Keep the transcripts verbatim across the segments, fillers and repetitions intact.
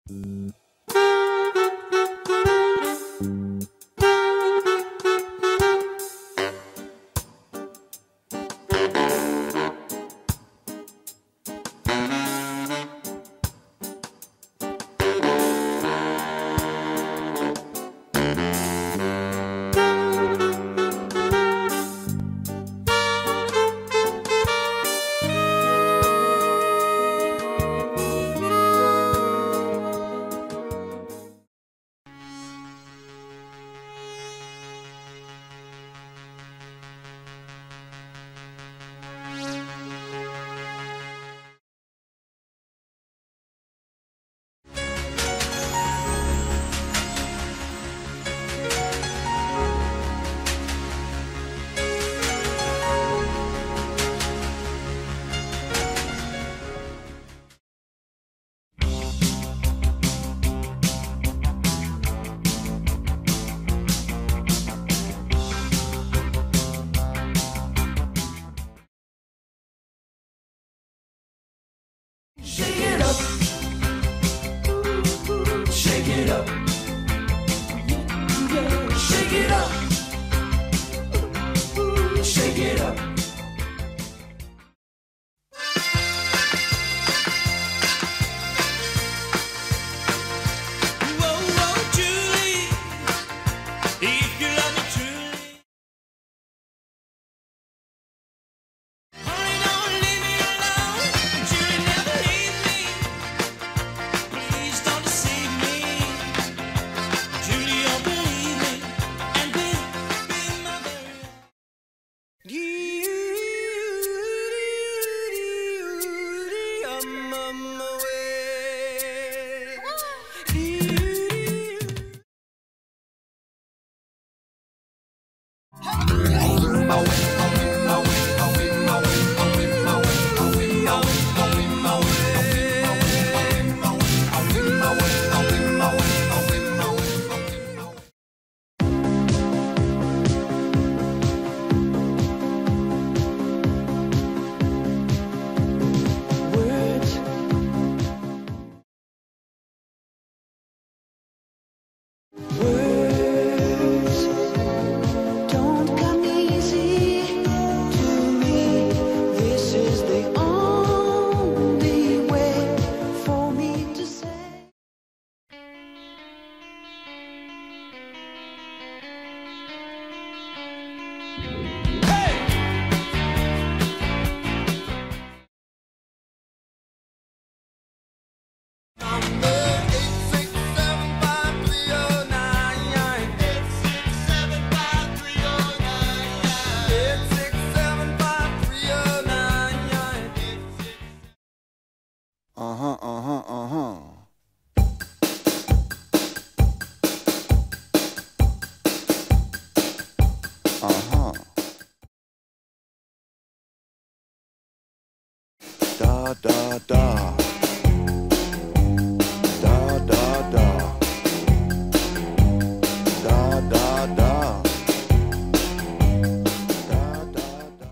Uh-huh, uh-huh, uh-huh. Uh-huh. Da, da, da. Da, da, da. Da, da, da. Da, da, da.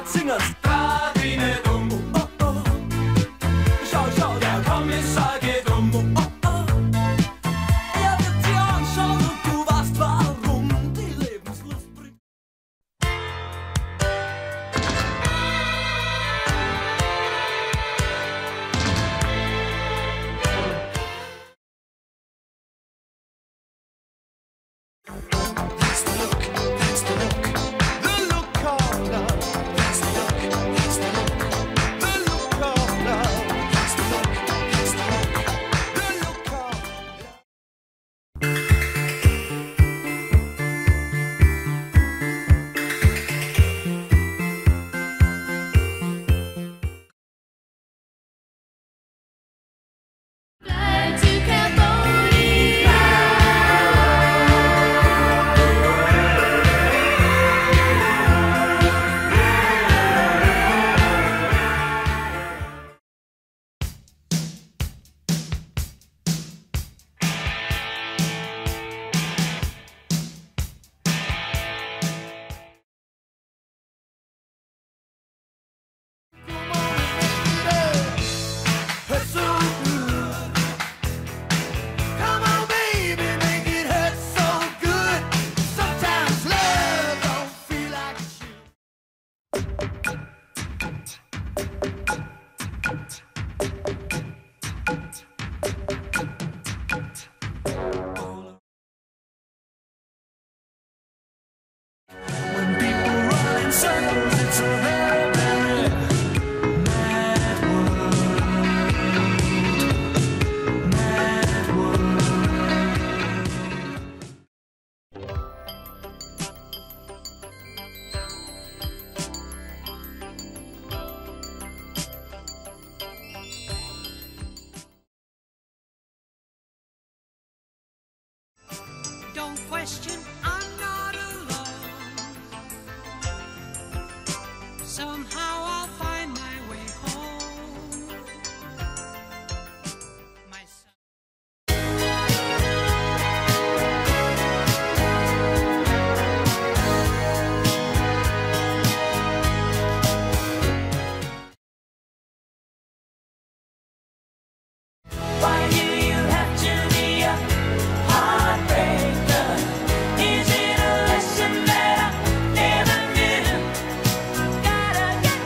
Ratzingers. Grad wie ne Dumm. Oh, oh. Schau, schau, der Kommissar geht um. Oh, oh. Er wird dir anschauen und du weißt, warum die Lebenslust bringt. That's the look, that's the look, the look of love. That's the look, that's the look, the look of love. That's the look, that's the look, the look of love. Fly to Cambodia. Hurt so good. Come on, baby, make it hurt so good. Sometimes love don't feel like it should. When people run in circles, it's a very, very mad world. Mad world. Don't question, I'm not alone. Somehow I'll find my way home. My son. Why do you have to be a heartbreaker? Is it a lesson that I never knew? Gotta get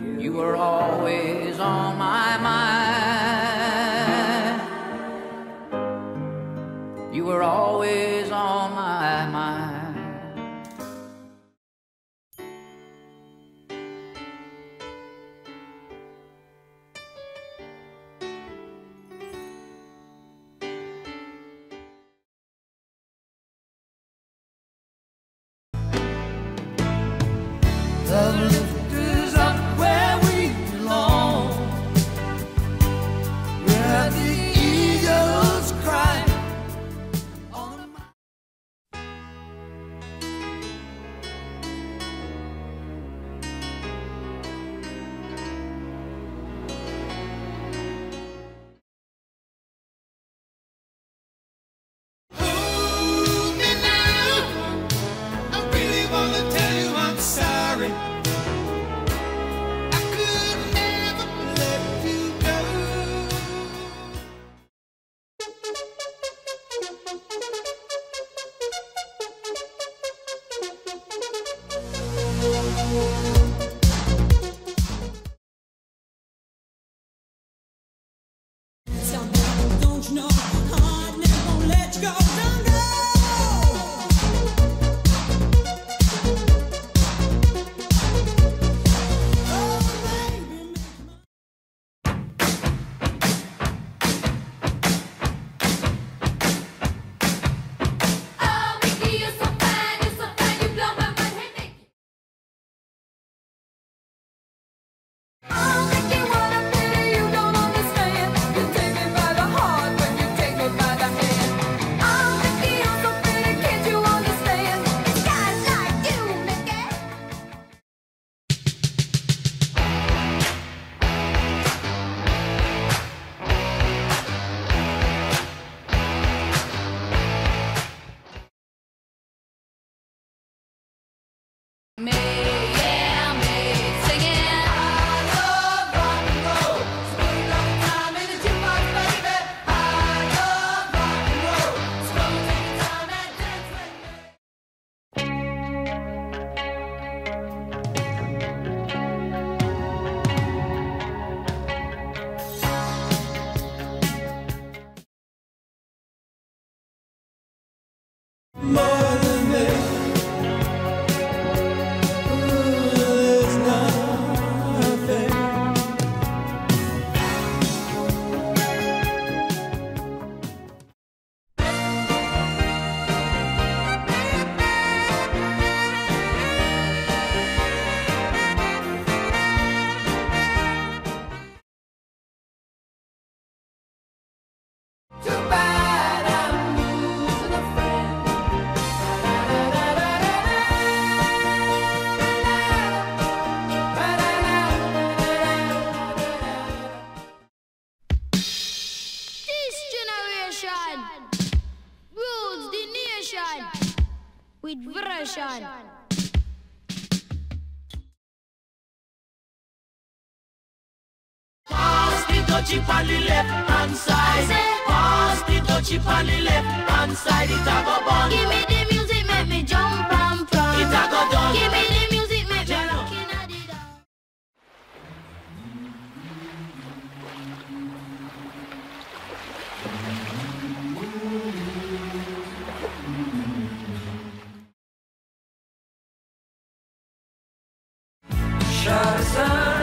You were always on my mind. You were always on my mind. Love lifters up where we belong, where the eagles cry on the mountain. Hold me now, I really wanna tell you I'm sorry. I could never let you go. Don't you know, heart never gonna let you go. Don't go. Oh, baby, make my Oh, Mickey, you're so fine, you're so fine, you blow my mind. Hey, Mickey. Oh, Mickey, what a pity you don't understand. You take me by the heart when you take me by the hand. Oh, Mickey, you're so pretty, can't you understand? It's guys like you, Mickey. Me, yeah, me, singing. I love rock and roll. Spend all the time in the jukebox, baby. I love rock and roll. So take your time and dance with me. More than this, there's nothing. Too bad I'm losing a friend. This generation rules the nation with version. Pass the touchy on the left hand side. Pass the touchy on the left hand side. It a go bun. Give me the music, make me jump and prance. It a go done. Give me the music, make me Jello. rock inna the dance. Shazam.